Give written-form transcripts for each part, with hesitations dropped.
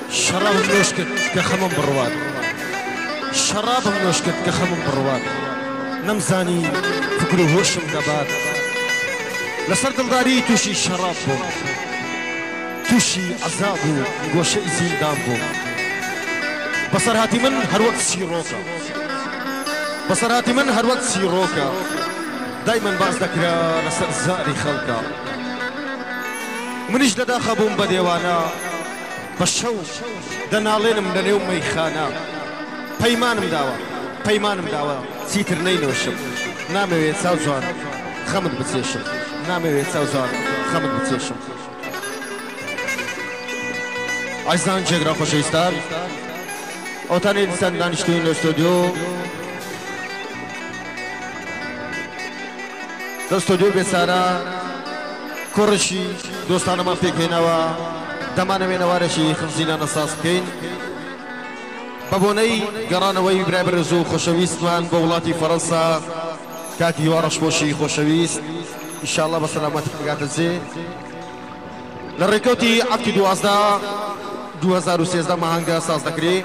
شراب نوشكت كخمم برواد شراب نوشكت كخمم برواد نمزاني فكرو هوشم دبات لسر دلداري توشي شراب بو توشي عذابو گوشه زندان بو بصر هاتي من هر وقت سيروكا بصر هاتي من هر وقت سيروكا دايما باز ذكرى لسر زاري خلقا منيش لدا خبون بديوانا بشو دنالينم لنيوم ميخانا پەیمانم داوە چیتر نەینۆشم نامەوێت چاوجوان خەمت بچێشم نامەوێت چاوجوان خەمت بچێشم ئایزان جێگرا خۆشەویستان ئەوتانەی دیسان دانیشتوین لە ستۆدیۆ لە ستۆدیۆ بێچارە کوڕشی دۆستانەمان پێکهێنەوە دەمانەوێت نەوارەشی خزینانە ساز بکەین بەبوونەی گەڕانەوەی برای بەڕێز و خۆشەویستمان بە وڵاتی فەڕەنسا کاکی هیوا ڕەشپۆشی خۆشەویست ئینشاڵڵا بە سەلامەتی بگاتە جێ لە ڕێکەوتی ئەفتی 2013 ماهەنگە ساز دەکرێت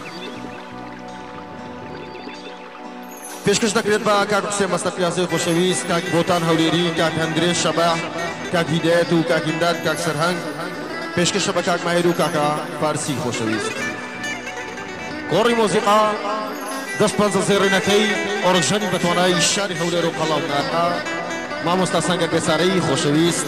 پێشکەش دەکرێت بە کاک حوسێن مەستەقیازەی خۆشەویست کاک بۆتان هەولێری کاک هەندرێ شەباح کاک هیدایەت و کاک ئیمداد کاک سەرهەنگ پێشکەشە بە کاک ماهیر و کاکا فارسی خۆشەویست گۆڕی مۆزیقا دەست پەنجە زێڕینەکەی ئۆڕژەنی بەتوانایی شاری هەولێر و قەڵاوناتە مامۆستا سەنگەر بێچارەی خۆشەویست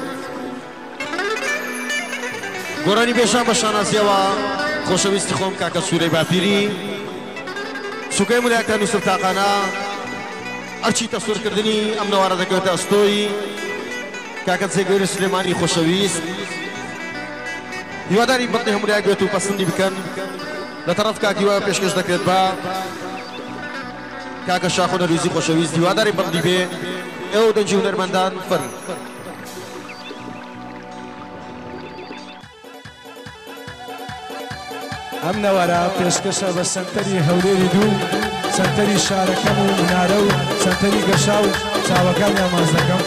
گۆرانی بێژان بە شانازیەوە خۆشەویستی خۆم کاکە سوورەی باپیری سوکەی مولایەکە نووسر تاقانە ئەرچی تەسوورکردنی ئەم نەوارە دەکەوێتە ئەستۆی کاکە جێگەوری سلێمانی خۆشەویست هیواداری بەڵی هەمولایەک بێت و پەسەندی بکەن لە تەرەف کاکی وایە پێشکەش دەکرێت بە کاکە شاخۆ نەرویزی خۆشەویست هیواداری بەڵی بێ ئێوە دەنجی هونەرمەندان فەرن ئەم نەوەرە پێشکەشە بە سەنتەری هەولێری دوو سەنتەری شارەکەم و منارە و سەنتەری گەشا و چاوەکانیان ماز دەکەم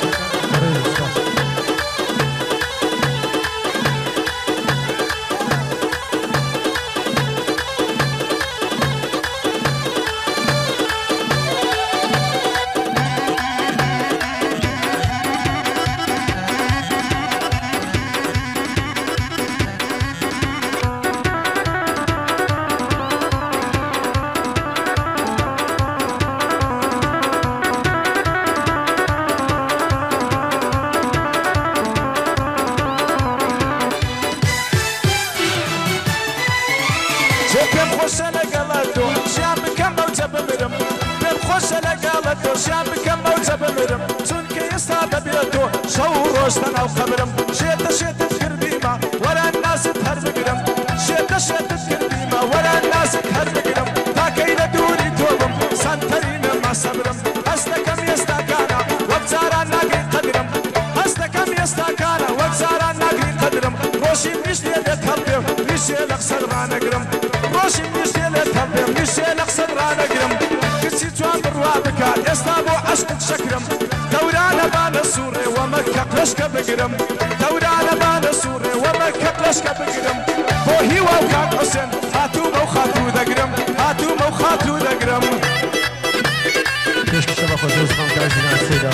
شام بکەم بەوجە بمرم چونکە ئێستا دەبێتۆ شەو و ڕۆژ تەناو خەبرم شێتت کردیمە وەرە نازت هەر بگرم شێتت کردیمە وەرە نازت هەر بگرم تاکەی لە دووری تۆ بم سەنتەرینە مەسەبرم هەست دەکەم ئێستاکانە وەک جاران ناگەی قەدرم هەست دەکەم ئێستاکانە وەک جاران ناگەی قەدرم ڕۆژی نیشتێ لێت هەڵبێ نیشتێ لە قسەت ڕانەگرم ڕۆژی نیشتێ لێت هەڵبێ نیشتێ لە قسەت ڕانەگرم کچی جوان بڕوا بکات ئێستا بۆ عەشقت شەکرم دەورانە بانە سوورێ وەمە کەقلەشکە بگرم دەورانە بانە سوورێ وەمە کەقلەشکە بگرم بۆ هیوا و کاک حوسێن هاتوومە و خاتوو دەگرم هاتوومە و خاتوو دەگرم پێشکەشە بە خۆشەویست خۆم کاک ژینان سێدا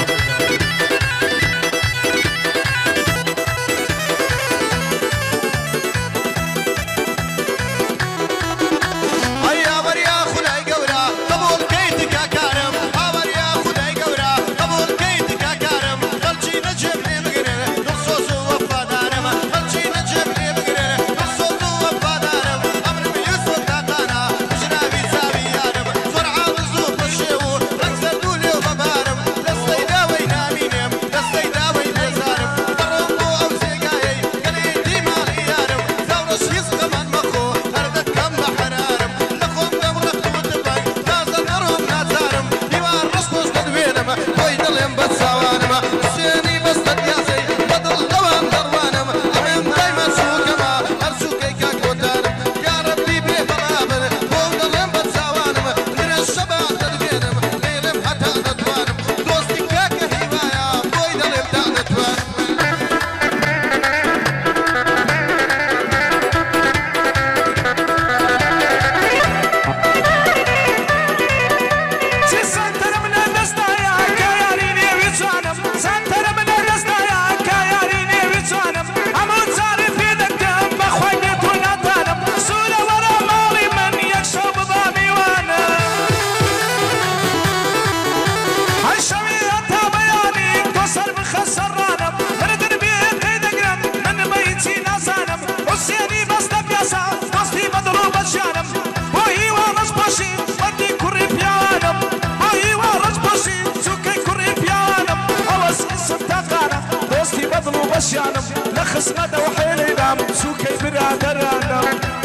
Let's say that. شانم لخصمة وحيلي دام سوكي برادرانا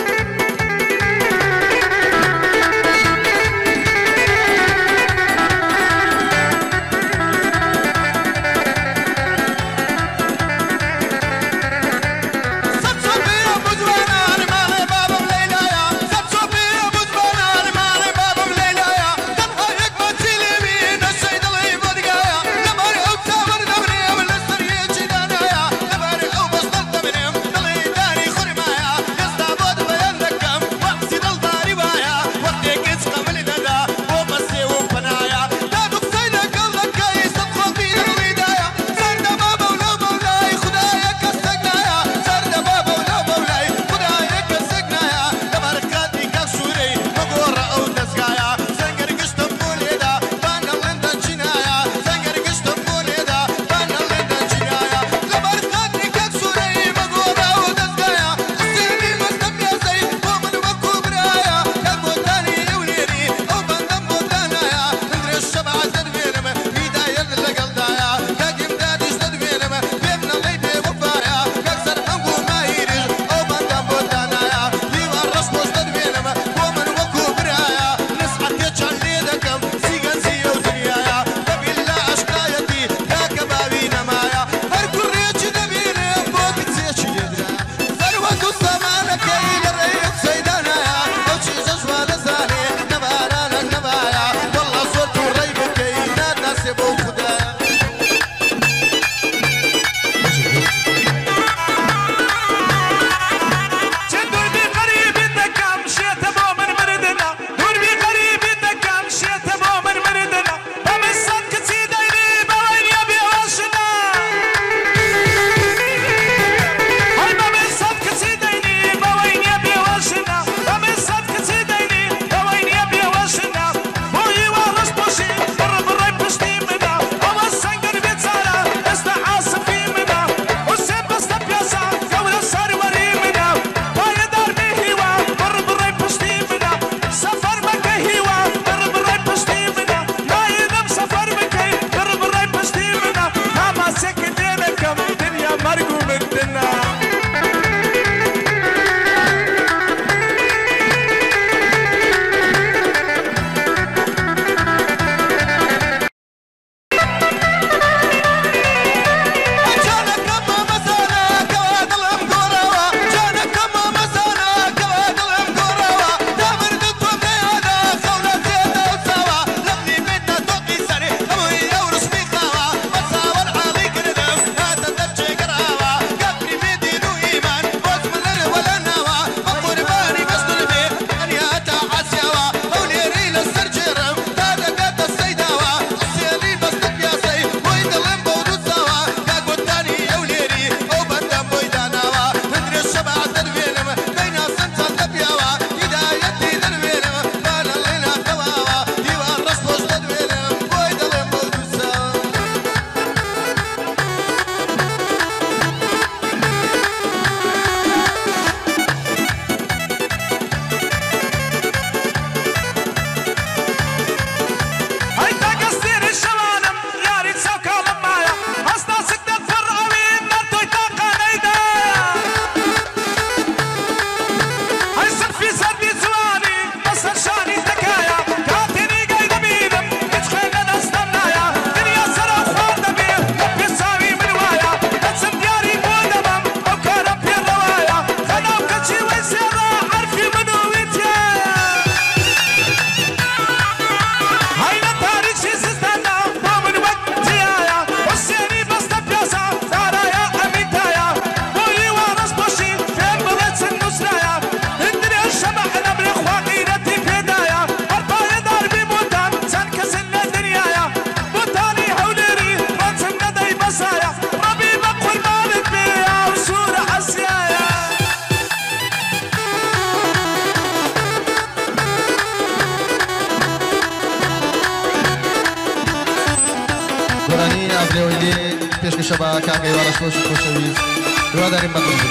گۆرانی ئابرێەوەی لێ پێشکەشە بە کاکەی وارەسۆش خۆشەویست هیواداریم بەدڵ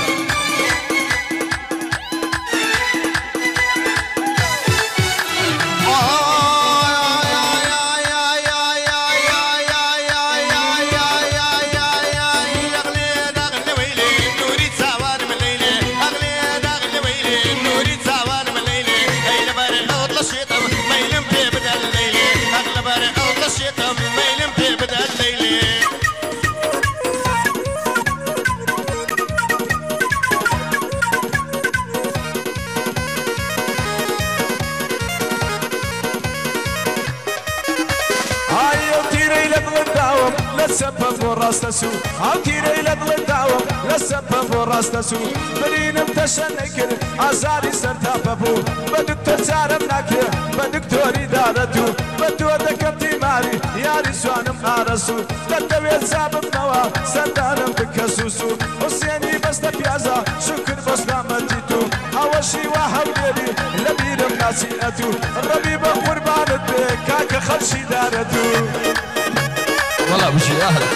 سبب وراسته او تيري لدل داوم لسبب وراسته برينم تشنكر ازاري سرتابو بدكتور زارم ناكر بدكتوري دارتو بدو دكتي ماري ياري سوانم ارسو لتوي سبب نوا سندانم بكسوسو حسيني بس بيازا شكر بس نعمتيتو اوشي وحوليري لبيرم ناسينتو ربي بقربان كاك خلشي دارتو والله بشي اهلا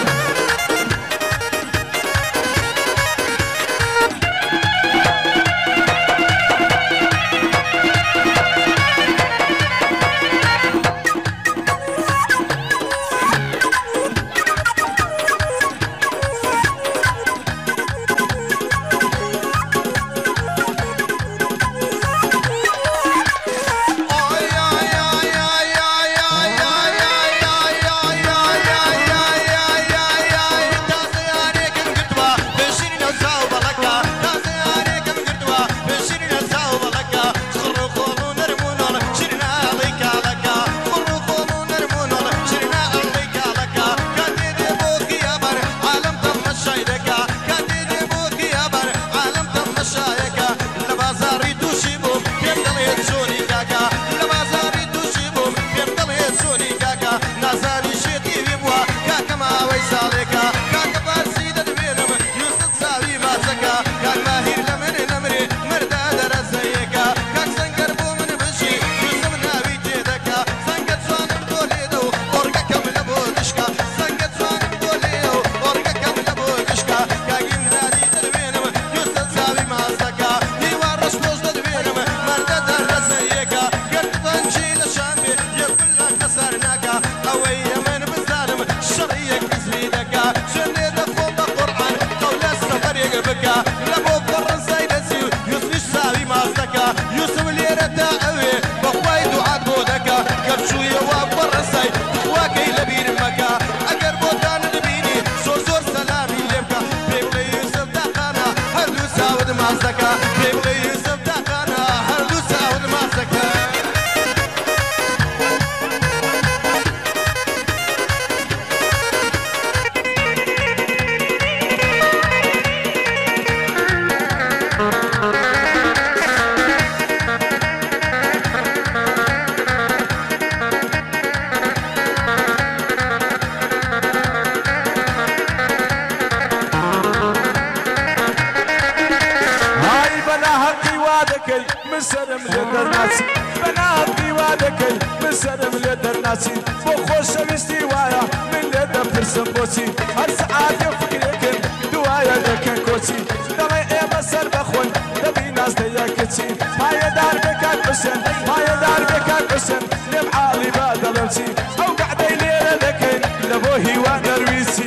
مسرم لدرناسي بناتي وادكي مسرم لدرناسي بخوش ويستي وايا من لدى فرسم بوسي هر ساعات يفكريكن دوايا لكن كوسي دمي ايما سر بخون دبي ناس دياكتي هاي دار بكات بسن هاي دار بكات بسن نبعالي بادلمسي او قعدي ليلة لكن لبوهي ونرويسي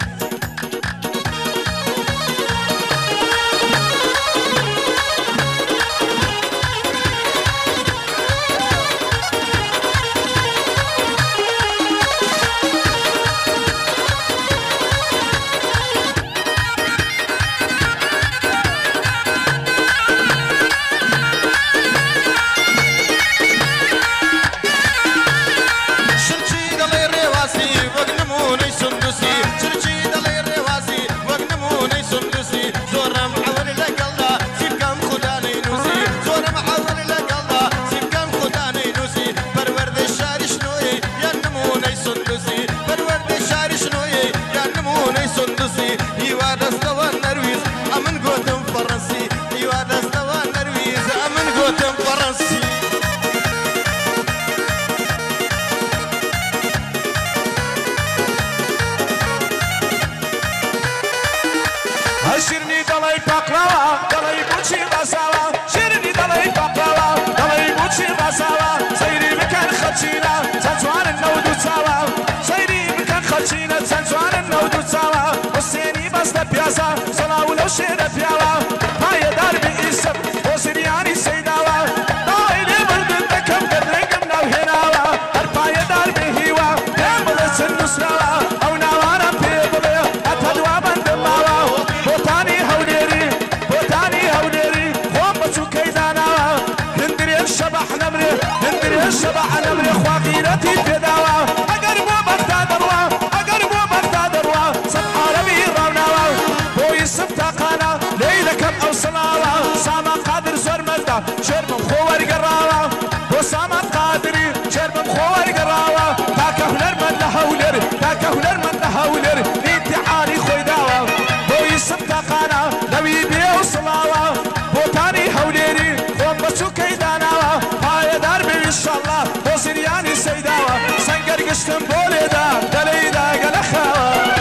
شيرني دلي بقلاوة دلي بوشي غساوة شيرني دلي بقلاوة دلي بوشي غساوة سيري مكان خدشينا تنسوان النود وتساوى سيري مكان خدشينا تنسوان النود وتساوى حسيني بس لبياسة صلاة ولو شير بياوة هاي دار بإيسب وسرياني سيداوة دايلي بردن دكم قدرق مناو هناوة هرباي دار بهيوة كاملة النسراوة أو ناوانا بيبلي أتدوا بندماوة بوتاني هوديري خوام بچو كيداناوة هندري الشبح نمري خواقيرتي تداوة أقربو بغداد شربم خوار قراوة وسامان قادري شربم خوار قراوة تاك هنر من لهولر تاك هنر من لهولر انتحاري خوي داوة بو يسم تاقانا نبي بيو صلاوة بو تاني هوليري خوم بسو كيداناوة هاي دار بي ان شاء الله بو سرياني سيداوة سنگر قشتم بولي دا دلي دا قلخاوة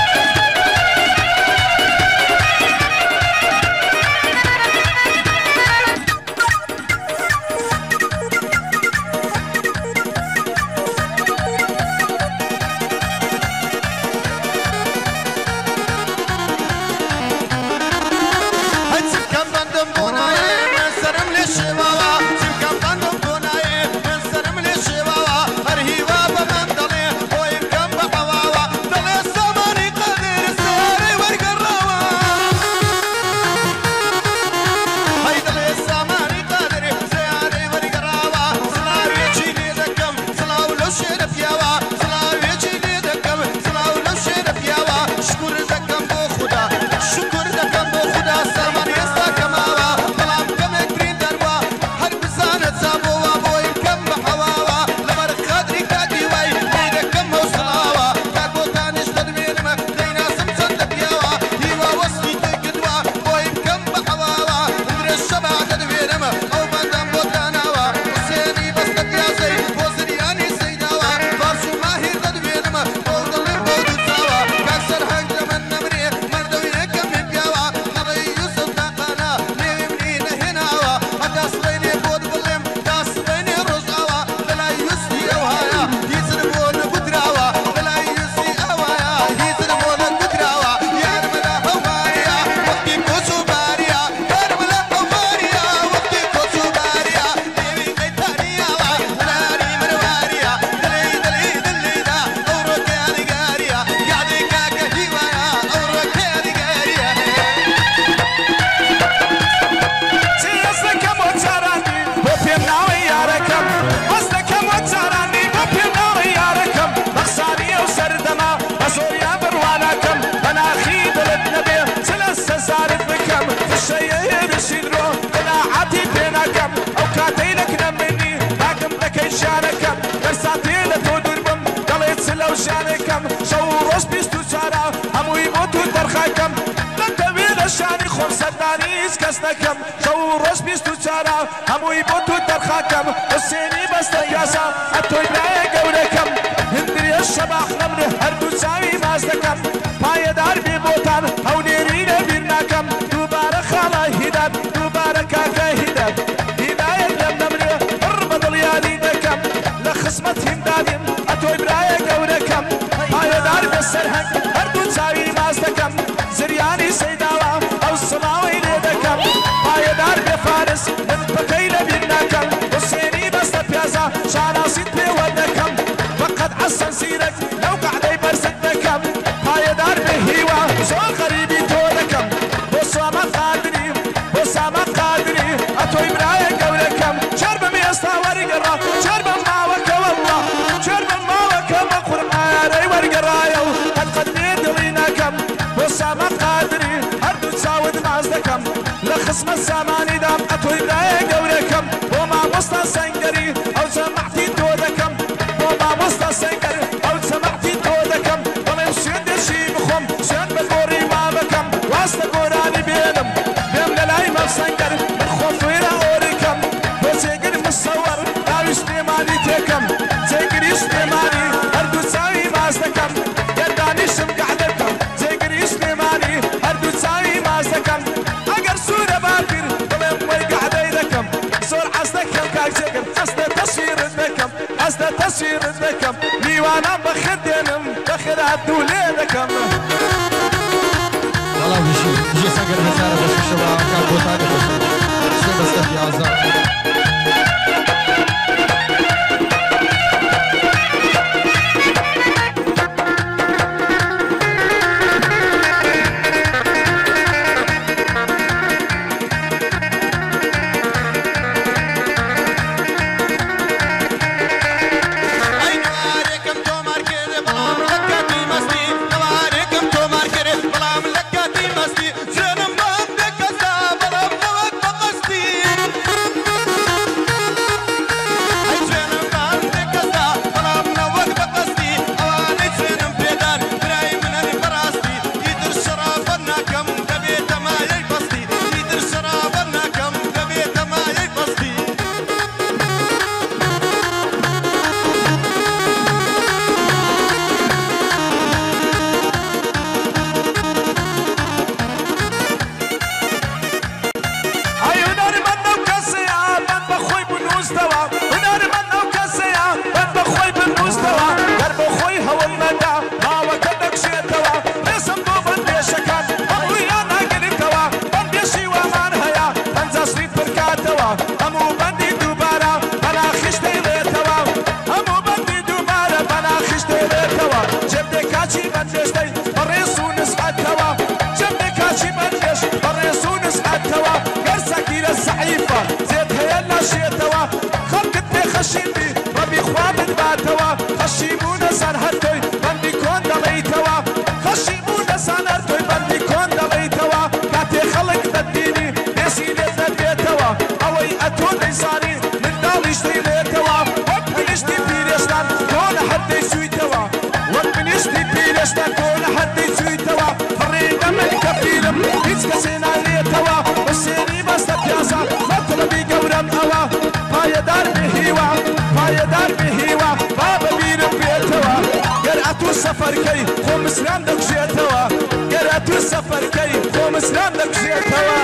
شو روش بيستو شارع همو يموتو ترخاكم لن تبيل الشاني خون صدانيز كسنكم شو روش بيستو شارع همو يموتو ترخاكم السيني بس تياسا اتوي براي قولكم هندري الشباح نمره هردو ساوي مازدكم پايدار بيبوتان او نيرين بيرناكم دوباره خالا هداد دوباره كاكا هداد هداية لم نمره اربط اليالي دكم لخصمت همدادين اتوي براي قولكم پایدار بسرهنگ هردو چاوی مازدکم زریانی سیداوا او سماوی لیدکم پایدار بفارس من پکی لبیناکم حسینی بست پیازا شاناسید بیودکم فقط عسن سیرک لو قعدی برزدکم پایدار بهیوا زور غریبی تودکم بساما قادری بساما قادری اتوی برای قولکم چربم یستاوری گرا چربم ماوک والله چربم ماوک مقرآن ورقرايو قد قدمت ليناكم وسام قادري هردو تساود مازدكم لخصم الزماني دام اتوي براي قولكم وما وسط سنقري او سمعتي تودكم وما وسط سنقري او سمعتي تودكم وما يسيد شي بخم سيد بالقوري مامكم واسط قراني بينم بيم للاي مفسنقر من خوفيرا اوريكم وسيقر مصور داوي سليماني تيكم سيقري سليماني هردو تساوي مازدكم يداني شم قعدتكم زيقري سليماني هردو تساوي مازدكم اقر سورة باكر ضمن وي قعديدكم صور عزدكم كاك زيقر قصد تصوير ذكم قصد تصوير ذكم ليوانا بخدنم بخد عدو ليدكم والله بيجي سنقر بسارة بس الشباب كان بوتاني بس شو بس تبي عزام هي الزعيفة زيت هي الناشيتوا خلقت بي خشيمي ربي خوابت باتوا خشيمونا سنهرتوي بندي كون دليتوا خشيمونا سنهرتوي بندي كون دليتوا كاتي خلق تديني نسي ليت بيتوا اوي اتون انساني من داليش ليتوا وبنشتي بيرشتان كون حد يسويتوا وبنشتي بيرشتان كون حد يسويتوا فرينا من كفيلم يتكسينا ليتوا والسيري بس تبياسا مطلبي قورم اوا پایدار بهیوا پایدار بهیوا بابا بیرم بیتوا گراتو سفر کی خو مسلم دکشیتوا گراتو سفر کی خو مسلم دکشیتوا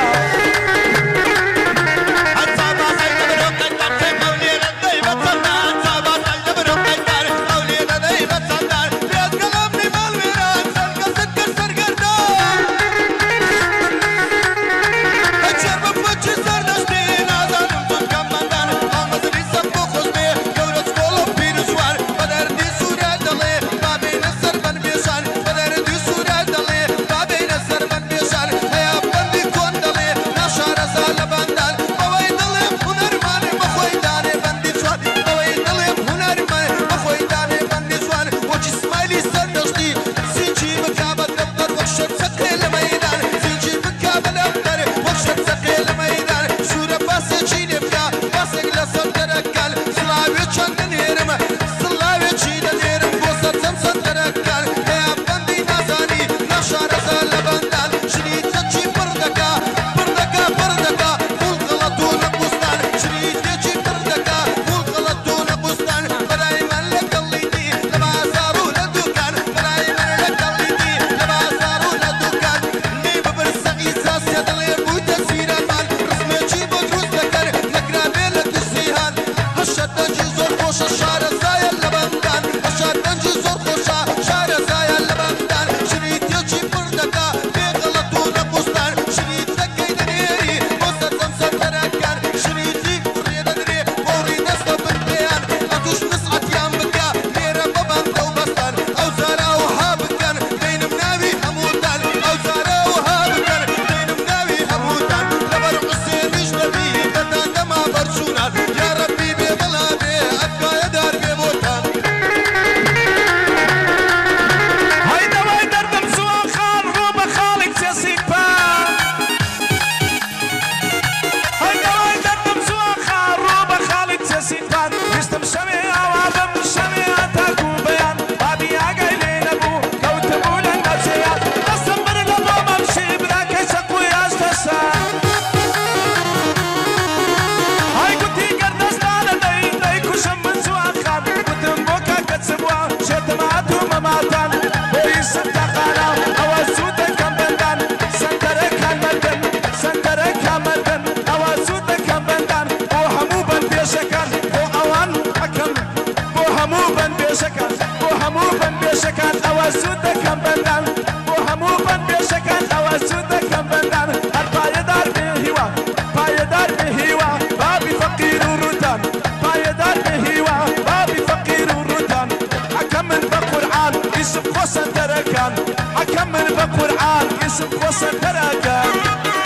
أكمل بقرآن اسم وصل تراكان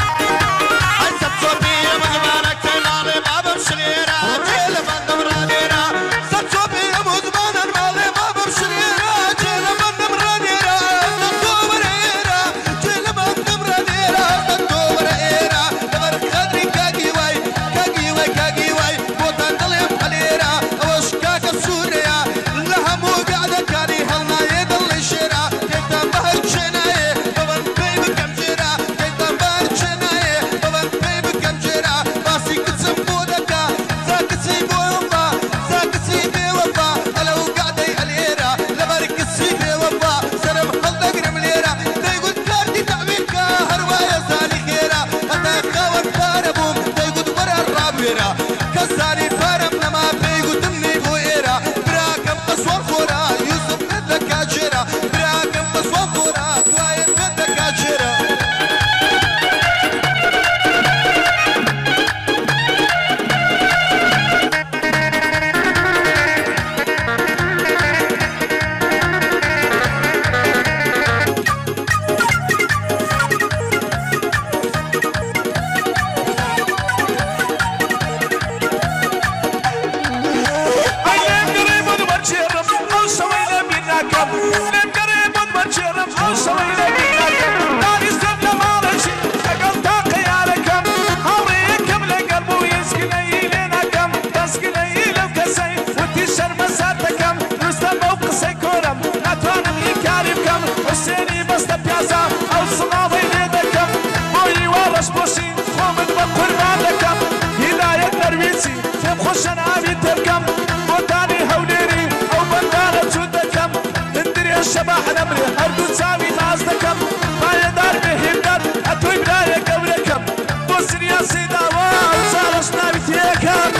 كساني فارم نما بيقو تمني بو إيرا براكم قصوى خورا يوسف بدك أجرا براكم قصوى خورا دواين بدك أجرا پیازا ئەو سڵاوەی لێ دەکەم بۆی واڕەش بۆشی خۆمت بە قوربان دەکەم هیدایەت نەرویجی پێم خۆشە ناوی دەکەم بۆتانی هەولێری ئەو بەندانە چوون دەکەم هندرێ شەباح نەمرێ هەردوو چاوی ناز دەکەم پایەدار بێهێمدار ئەتۆی برایە گەورەکەم بۆ سریاسی داوا ئەو چاڕەش ناوی تێکەم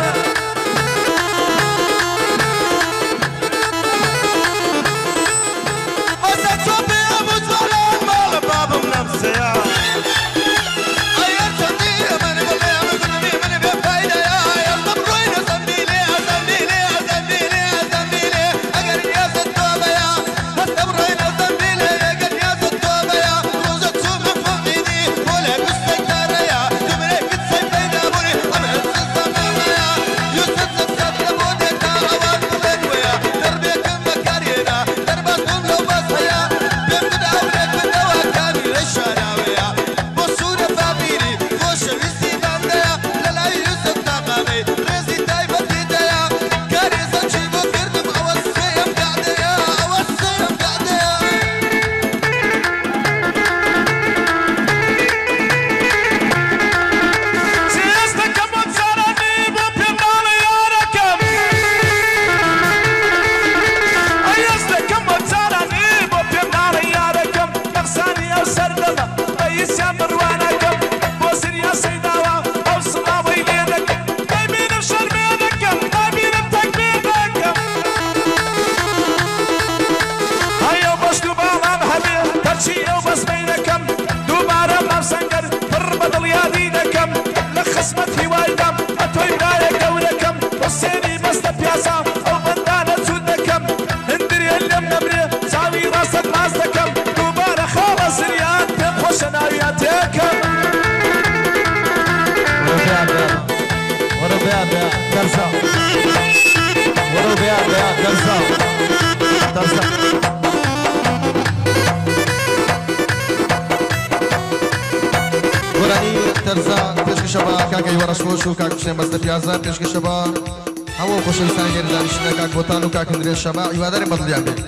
پێشکەشەبا هەموو خۆشەویستانی گەردانیشتنە کاک بۆتان و کاک هەندرێ شەبا هیوادارێ بەدڵیان بێت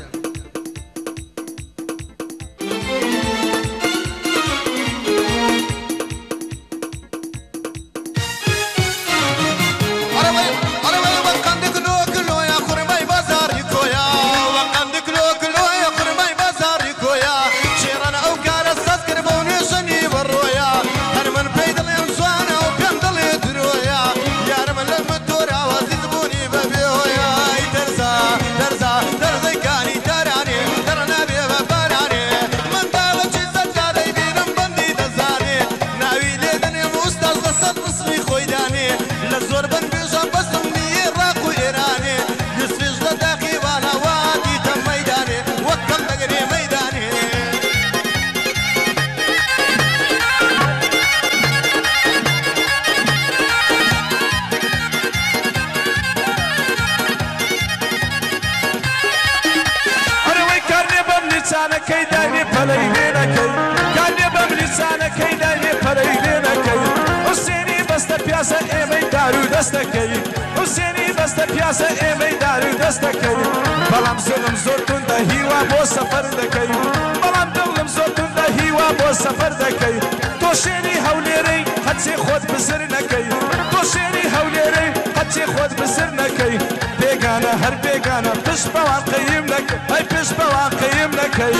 حسێنی بەستە پیاسە ئێمەی دار و دەست دەکەی بەڵام زڵم زۆر توندە هیوا بۆ سەفەر دەکەی بەڵام دڵم زۆر توندە هیوا بۆ سەفەر دەکەی تۆ شێری هەولێرەی هەچێ خۆت بزر نەکەی تۆ شێری هەولێرەی هەچێ خۆت بزر نەکەی بێگانە هەر بێگانە پشت بەوان قەیم نەکەی ئەی پشت بەوان قەیم نەکەی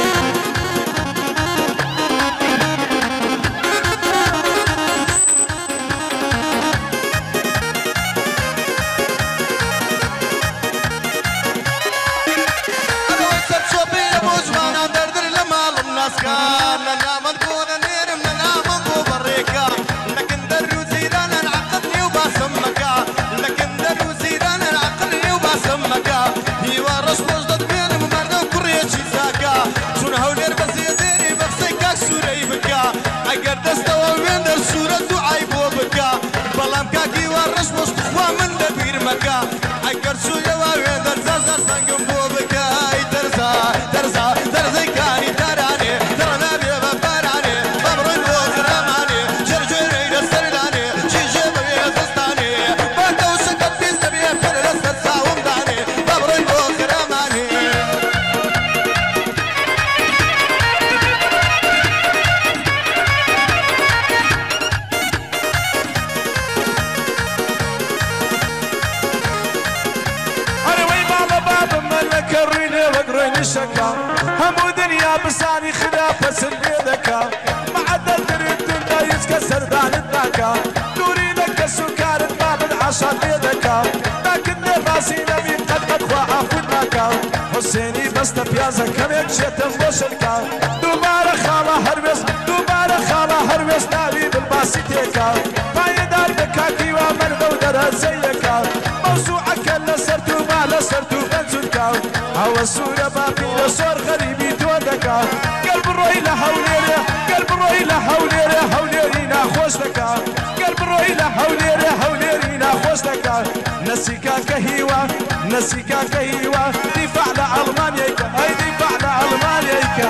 دوێنی شەکە هەموو دنیا بسانی خراپە سل لێ دەکا مەعەدە درێتدا هیچ کە سەردانت ناکا دووری لە کەس و کارت بابت عاشات لێ دەکا ناکردنێ باسی نەبی قەت بەخوا ئافوت ناکا حوسێنی بەستە پیازە کەمێک شێتم بۆ شەرکا دووبارە خاڵە هەروێست دووبارە خاڵە هەروێست ناوی بڵباسی تێکا پایەدار بە کاکیوا مەردە و دەرەزەیەکا مەوزوعەکە لەسەر توما لەسەر تو بەنجونکا ئەوە سوورە باپی لە سۆر غەریبی تۆ دەکا گەر بڕۆی لە هەولێرە گەر بڕۆی لە هەولێرە هەولێری ناخۆش دەکا گەر بڕۆی لە هەولێرە هەولێری ناخۆش دەکا نسیکا کە هیوا نسیکا کە هیوا دیفاع لە ئەڵمانیایکە ئەی دیفاع لە ئەڵمانیایکە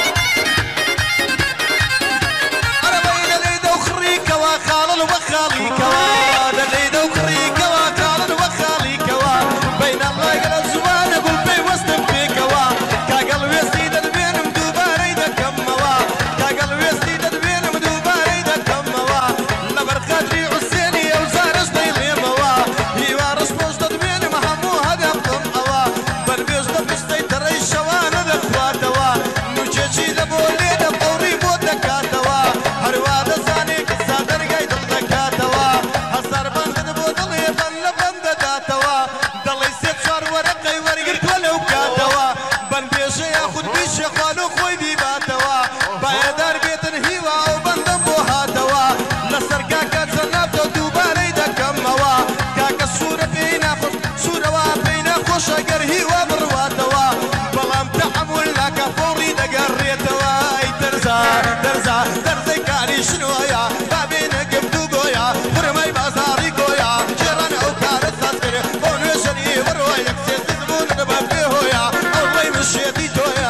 عربەی دەلێدە و خڕیکەوە خاڵن وە خاڵیکەوە دەلێدە و خڕیکەوە خاڵن وە خاڵیکەوە بەینەڵای گەلە زوانە گوڵ پێی وەستم پێکەوە کاگەڵ وێستی دەدبێنم دووبارەی دەکەمەوە کاگەڵ وێستی دەدبێنم دووبارەی دەکەمەوە لەبەر قەدری حوسێنی ئەو زارش دەیڵێمەوە هیوارش پۆش دەدبێنم هەموو هەدەفتم ئەوە بەربێژ دەپشتەی تەڕەی شەوانە دەخواتەوە نوچێکی لە بۆ لێ دەقەوڕی بۆ دەکاتەوە هەروە دەزانێ کە سادەرگای دڵ دەکاتەوە هەزار بەندت بۆ دڵێ بەن لە بەندەداتەوە دەڵێ سێ چوار وەرەقەی وەرگرتووە لەو کاتەوە بەنبێژە یاخود بیشە خوان و خۆی بیباتەوە بایەدار بێتن هیوا ئەو بەندەم بۆ هاتەوە لەسەر کاکە جەنابتە دووبارەی دەکەمەوە کاکە سوورە پێی ناخۆش سوورەوە پێی ناخۆشە گەر هیوا بڕواتەوە بەڵام تەحەموول ناکە فەوڕی دەگەڕێتەوە ئەی دەرزا دەرزا دەرزەی کاری شنوۆیە بابێنە گفتوگۆیە فرمەی بازاڕی گۆیە جێڕان ئەو کارە ساز کرد بۆ نوێژەنی بڕۆ یەکسێ زبوون دەبە پێهۆیە ئەوڵەی مشێتی تۆیە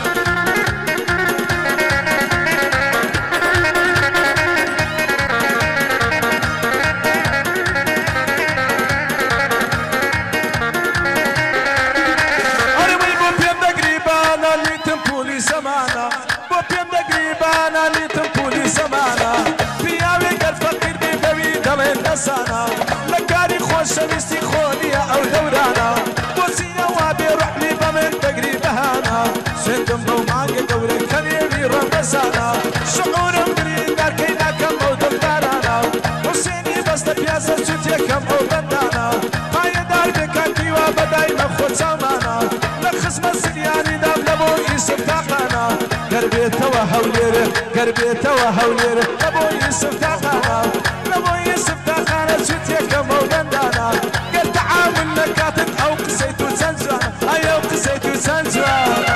هەروەی بۆ پێم دەگری بانە لیتم پولی زەمانە بۆ پێم دەگری بانە لیتم پولی زەمانە پیاوێ گەر فەقیر بی بەوی دەڵێن نەزانە لە کاری خۆشەویستی خۆنیە ئەو دەورانە بۆچینەوە بێڕەحمی بە من دەگری بەهانە سوێندم بەو مانگە گەورەی کە نێوی ڕەمەزانە شعورم بریندارکەی ناکەم ئەو دڵدارانە حوسێنی بەستە پیازە جوتێکەم ئەو بەندانە پایەدار بێ کاکیوا بەدایمە خۆ چاومانە لە خزمە زریانیدام لە بۆ ئیسف تاقانە گەر بێتەوە هەولێرە گەر بێتەوە هەولێرە لە بۆ ئیسف تاقانە لە بۆ ئیسف تاقانە جوتێکەم ئەو بەندانە گەر تەعاون نەکاتن ئەو قسەی تو چەند جوانە ئەی ئەو قسەی تو چەند جوانە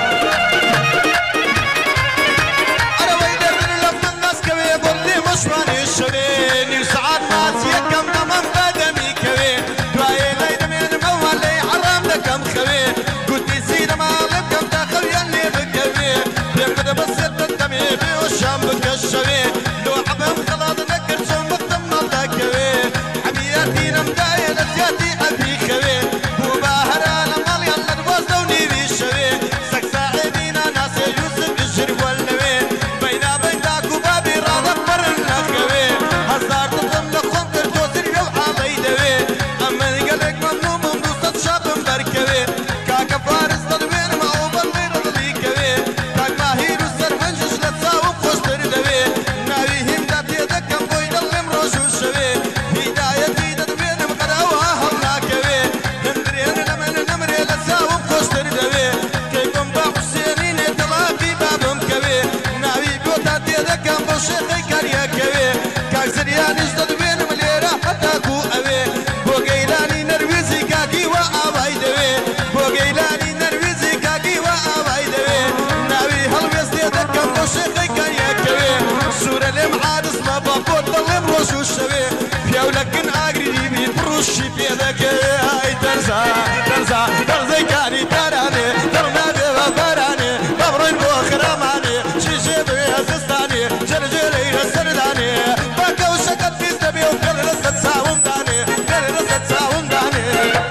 عربەی دەردن لەفتن ناسکەوێ بۆڵێ مەشوانی شەوێ نیم سەعات ماس یەکەم دەمەم بەدەمی کەوێ دوایێ لای دەمێنمەوە لەی حەرام دەکەم خەوێ گوتی سینەما لێ بکەم تا خەویان لێ بکەوێ پێم بدە بەسێت دەتەمێ بێوەشام بکەشەوێ لۆ حەبەم خەڵات نەکرد چۆن بەختم مەڵداکەوێ حەمیاتی نەمدایە لە زیاتی ئەبی خەوێ بوو بە هەرا لە ماڵیان لە دوازدە و نیوی شەوێ سەکساعێدینا ناسێ یوسف گشر وەلەوێ بەینا بەیداک و بابی ڕادەپەرن نەخەوێ هەزار دڵم لە خۆم کرد تۆ زریە و حاڵەی دەوێ ئەمە گەلێک مەمنوومم دووسەد شاپم بەرکەوێ کاکە فارس دەدوێنم ئەو بەڵێ دڵی کەوێ کاک ماهیر و سەرهەنجش لە چاوم خۆشتر دەوێ ناوی هیمدا پێ دەکەم بۆی دڵێم ڕۆژ و شەوێ هیدایەتی دەدوێنم قەراوە هەڵ ناکەوێ هەندرێن لە من نەمرێ لە چاوم خۆشتر دەوێ کەیفم بە حوسێنی نێ دڵاکی بابم کەوێ ناوی گۆتا تێ دەکەم بۆ شێخەی کاریەکەوێ کاک زریانیش دەدوێنم لێرە هەتاکو ئەوێ بۆ گەیلانی نەرویزی کاکی وە ئاوای دەوێ بۆ گەیلانی نەرویزی کاکی وە ئاوای دەوێ ناوی هەڵوێستێ دەکەم بۆ شێخەی کاریەکەوێ سوورە لێم عادسمە بە بۆ دڵێم ڕۆژ و شەوێ پیاو لەکن ئاگری بی پڕوشی پێ دەکەوێ ئەی دەرزا دەرزا دەرزەی کاری دارانێ دڵنابێ بە بارانێ بەبڕۆین بۆ خرامانێ چیژێ بوێ زستانێ جەرجێرەی لەسەردانێ باکە و شەکەت پیس دەبێ و گەل لەسەر چاومدانێ گەل لەسەر چاومدانێ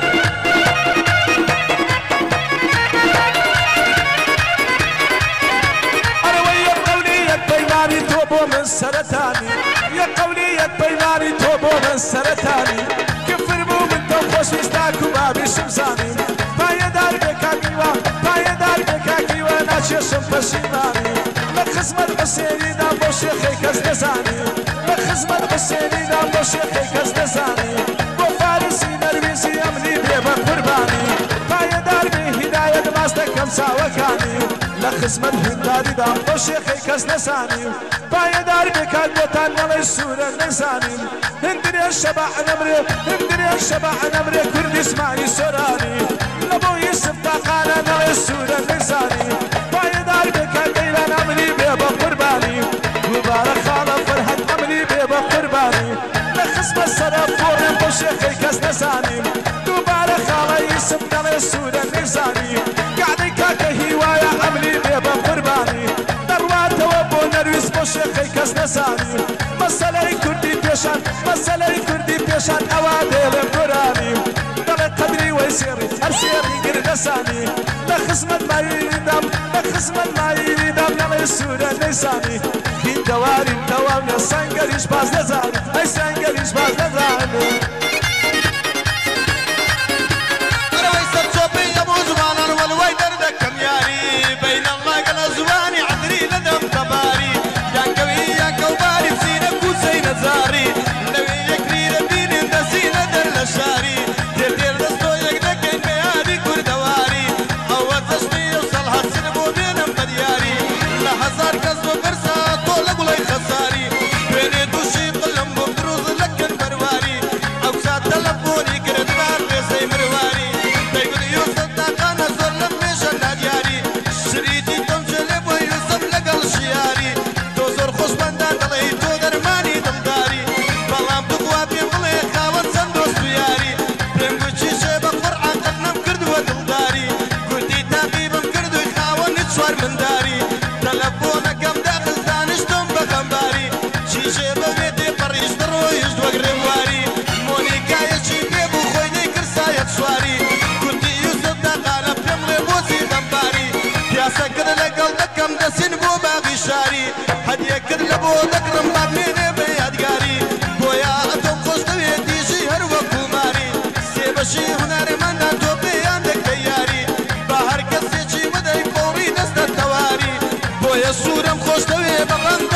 هەروەی یەک قەولی یەک پەیمانی تۆ بۆ من سەرەتانی یەک قەولی یەک پەیمانی تۆ بۆ من سەرەتانی کفر بوو من تۆ خۆشویست تاک و بابیشم زانی پایەدار بێ کاکیوا پایەدار بێ چێشم پەشیمانی لە خزمەت حوسێنیدا بۆ شێخەی کەس نەزانی لە خزمەت حوسێنیدا بۆ شێخەی کەس نەزانی بۆ فارسی نەرویزی ئەمنی بێ بە قوربانی پایەدار بێ هیدایەت باس دەکەم چاوەکانی لە خزمەت هینداریدا بۆ شێخەی کەس نەزانی پایەدار بێ کات بۆتان نەڵێ سوورە نەزانین هندرێ شەبع نەمرێ هندرێ شەبع نەمرێ کوردی اسماعیل سۆرانی لە بۆ یوسف تاقانە نەڵێ سوورە نەزانی پایەدار بێ کات دەیران ئەمنی بێ بە قوربانی دووبارە خاڵە فەرهەد ئەمنی بێ بە قوربانی لە خزمەت سەرە فۆڕێن بۆ شێخەی کەس نەزانیم دووبارە خاڵە یوسف نەڵێ سوورە نەزانی گعدەی کاکە هیوایە ئەمنی بێ بە قوربانی دەڕواتەوە بۆ نەرویست بۆ شێخەی کەس نەزانی مەسەلەی کوردی پێشان مەسەلەی کوردی پێشان ئەوا دێڵێ قورانی دەڵێ قەدری وەی سێڕی هەر سێڕی گر نەسانی لە خزمەت مایلیدام لە خزمەت مایلیدام نەڵێ سوورە نەیسانی هین دەواریم تەواو نە سەنگەریش باز نەزانی ئەی سەنگەریش باز نەزانی أروي سرچوبي أبو زمان والوي دردكم ياري بين الله قال زواني عذري لدم تباري يا كوي يا كوباري بسينك وزين زاري نبي يكري ربيني دسينا دل الشاري دير دير دستو يقدكين بيادي كردواري أول تشمي يوصل هالسنبو بينم بدياري لحزار كزو برسا طول قولي خساري بيني دوشي قلم بمدروز لكن برواري أو سات تلفوني كردبار بيزي مرواري تيقول يوسف تاقانا زور لميشن نادياري شريتي تمشلب ويوسف لقل شياري تو زور خوش بندان دلي تو درماني دمداري بلام بقوا بيم بلي خاوان سندوس بياري بيم قوشي شيبا قرعان قدنم كردو دمداري كردي تاقيبم كردو خاوان نتشوار من داري تلفونا كم داخل دانشتم بخمباري شي شيبا بيتي قريش درويش دوغ رواري مونيكا يشي بيبو خويني كرسايا تشواري كردي يوسف تاقانا بيملي بوزي دمباري ياسا كد لقل دكم دسين بو باغي شاري هدية كد لبو دكرم بعد ميني بيادقاري بويا أتوم خوش دويتي شي هر وكوماري سيبشي هناري من دانتو بياندك دياري بهر كسي شي ودي فوري دست التواري بويا سورم خوش دوي بغن